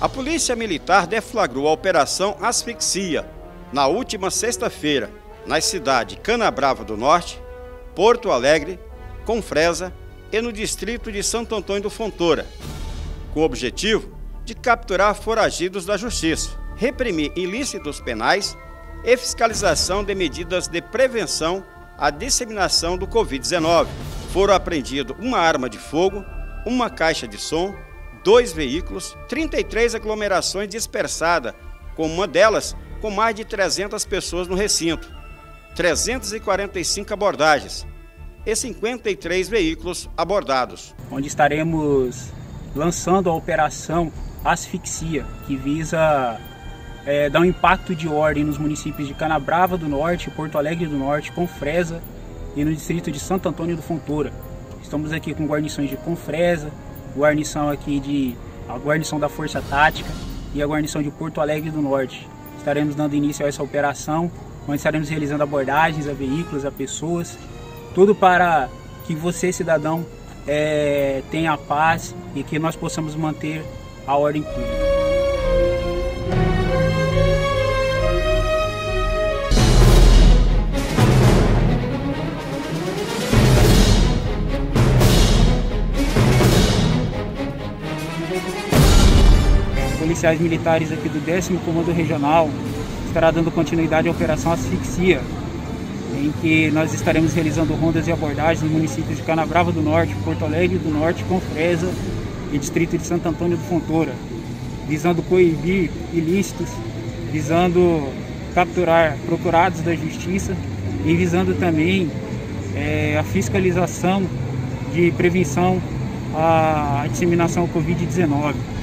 A Polícia Militar deflagrou a Operação Asfixia na última sexta-feira, nas cidades Canabrava do Norte, Porto Alegre, Confresa e no distrito de Santo Antônio do Fontoura, com o objetivo de capturar foragidos da Justiça, reprimir ilícitos penais e fiscalização de medidas de prevenção à disseminação do Covid-19. Foram apreendidos uma arma de fogo, uma caixa de som, 2 veículos, 33 aglomerações dispersadas, com uma delas com mais de 300 pessoas no recinto, 345 abordagens e 53 veículos abordados. Onde estaremos lançando a Operação Asfixia, que visa dar um impacto de ordem nos municípios de Canabrava do Norte, Porto Alegre do Norte, Confresa e no distrito de Santo Antônio do Fontoura. Estamos aqui com guarnições de Confresa, a guarnição da Força Tática e a guarnição de Porto Alegre do Norte. Estaremos dando início a essa operação, onde estaremos realizando abordagens a veículos, a pessoas, tudo para que você, cidadão, tenha a paz e que nós possamos manter a ordem pública. Policiais militares aqui do 10º Comando Regional estará dando continuidade à Operação Asfixia, em que nós estaremos realizando rondas e abordagens nos municípios de Canabrava do Norte, Porto Alegre do Norte, Confresa e distrito de Santo Antônio do Fontoura, visando coibir ilícitos, visando capturar procurados da Justiça e visando também a fiscalização de prevenção à disseminação Covid-19.